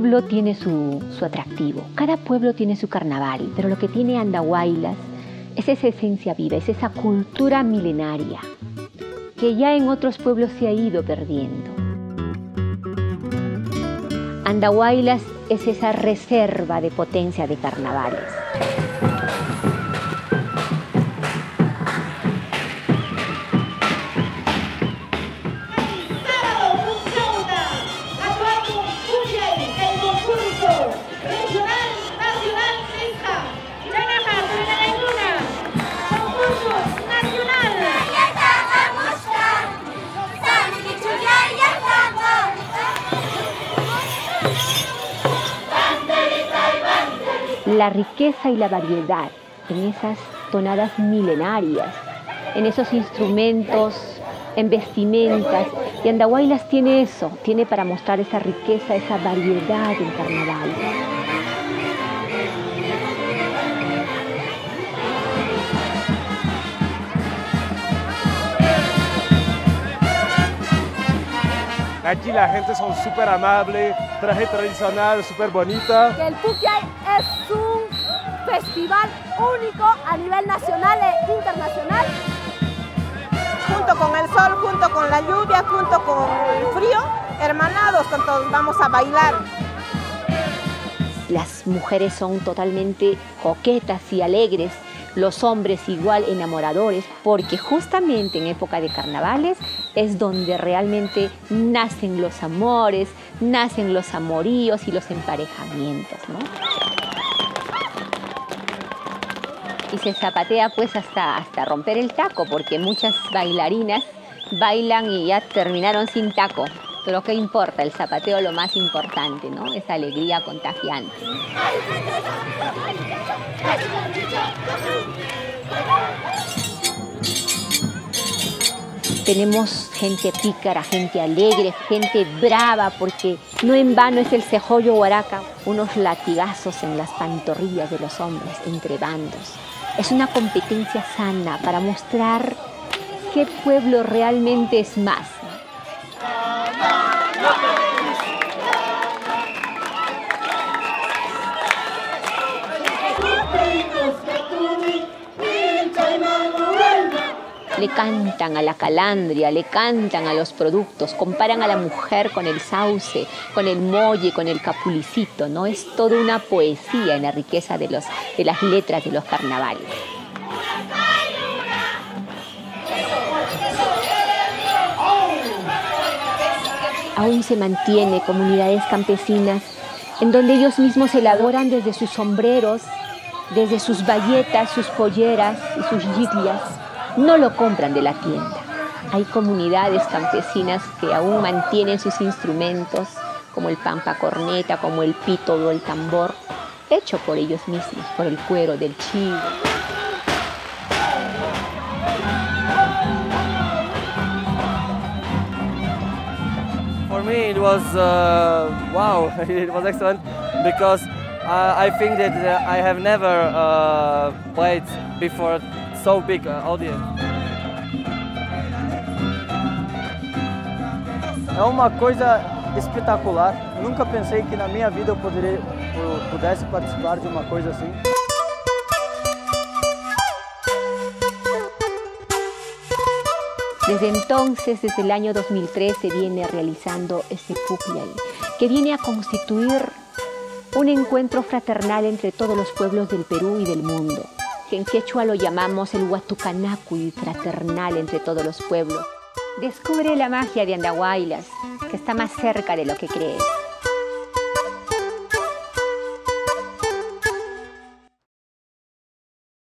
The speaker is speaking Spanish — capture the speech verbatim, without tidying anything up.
pueblo tiene su, su atractivo, cada pueblo tiene su carnaval, pero lo que tiene Andahuaylas es esa esencia viva, es esa cultura milenaria que ya en otros pueblos se ha ido perdiendo. Andahuaylas es esa reserva de potencia de carnavales. La riqueza y la variedad en esas tonadas milenarias, en esos instrumentos, en vestimentas. Y Andahuaylas tiene eso, tiene para mostrar esa riqueza, esa variedad en carnaval. Aquí la gente son súper amable, traje tradicional, súper bonita. El Pucllay es un festival único a nivel nacional e internacional. Junto con el sol, junto con la lluvia, junto con el frío, hermanados con todos, vamos a bailar. Las mujeres son totalmente coquetas y alegres, los hombres igual enamoradores, porque justamente en época de carnavales es donde realmente nacen los amores, nacen los amoríos y los emparejamientos, ¿no? Y se zapatea pues hasta, hasta romper el taco, porque muchas bailarinas bailan y ya terminaron sin taco. Pero ¿qué importa? El zapateo es lo más importante, ¿no? Esa alegría contagiante. Tenemos gente pícara, gente alegre, gente brava, porque no en vano es el cejollo huaraca, unos latigazos en las pantorrillas de los hombres entre bandos. Es una competencia sana para mostrar qué pueblo realmente es más. Le cantan a la calandria, le cantan a los productos, comparan a la mujer con el sauce, con el molle, con el capulicito, ¿no? Es toda una poesía en la riqueza de, los, de las letras de los carnavales. Aún se mantiene comunidades campesinas en donde ellos mismos elaboran desde sus sombreros, desde sus bayetas, sus polleras y sus yiglias. No lo compran de la tienda. Hay comunidades campesinas que aún mantienen sus instrumentos, como el pampa corneta, como el pito o el tambor, hecho por ellos mismos, por el cuero del chivo. For me it was uh, wow, it was excellent because uh, I think that uh, I have never uh, played before so big uh, audience. É uma coisa espetacular. Nunca pensei que na minha vida eu poderia, eu pudesse participar de uma coisa assim. Desde entonces, desde el año dos mil tres, se viene realizando este Pucllay, que viene a constituir un encuentro fraternal entre todos los pueblos del Perú y del mundo, que en quechua lo llamamos el Huatucanacuy, fraternal entre todos los pueblos. Descubre la magia de Andahuaylas, que está más cerca de lo que crees.